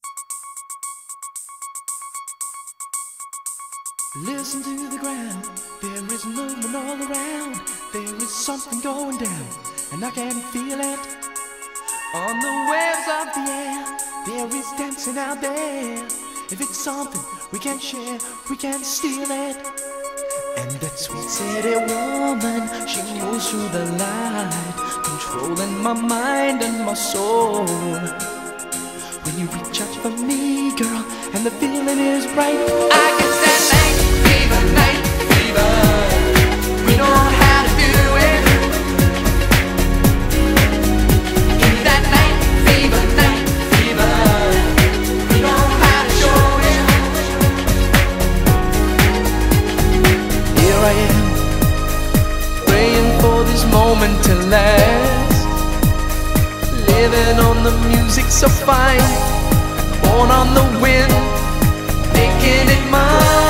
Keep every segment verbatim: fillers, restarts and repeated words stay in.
Listen to the ground, there is movement all around. There is something going down, and I can feel it. On the waves of the air, there is dancing out there. If it's something we can share, we can steal it. And that sweet city woman, she moves through the light, controlling my mind and my soul. When you reach out for me, girl, and the feeling is right, I get that night fever, night fever. We know how to do it. Give me that night fever, night fever. We know how to show it. Here I am, praying for this moment to last, living on the music so fine, born on the wind, making it mine.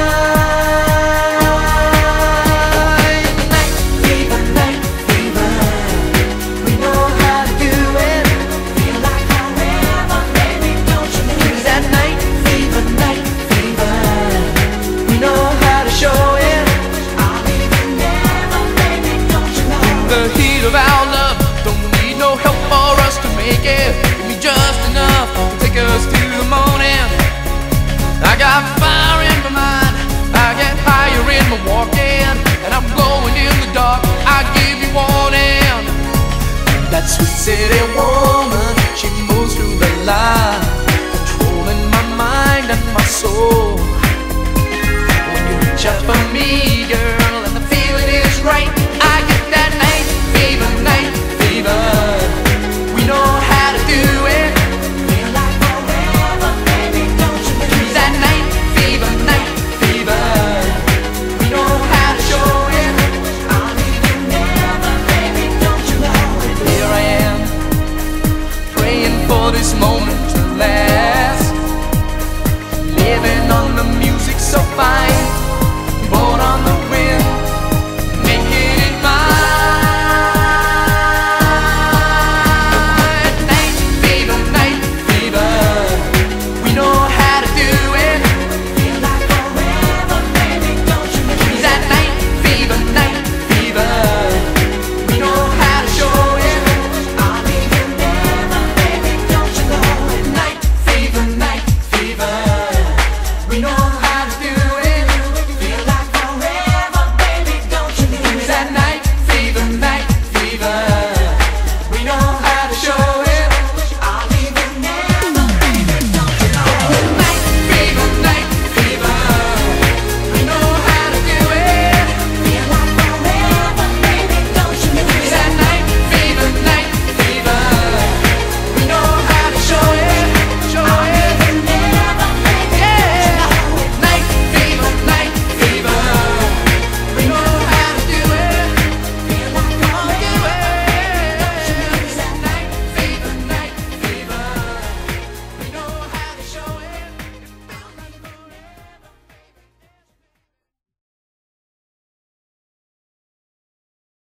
Night fever, night fever. We know how to do it. Feel like forever, baby, don't you know? Give me that night fever, night fever. We know how to show it. I'll be forever, baby, don't you know? In the heat of our love, don't need no help for us to make it. Give me just enough to take us to the morning. I got fire in my mind, I get higher in my walking, and I'm glowing in the dark, I give you warning. That sweet city woman, she moves through the light, controlling my mind and my soul. When you reach out for me, girl, and the feeling is right, I get that night fever, night fever. We know how to do it. Feel like forever, baby, don't you know? Give me that night fever, night fever. We know how to show it. I'll leave you never, baby, don't you know? Here I am, praying for this moment to last, living on the music so fine,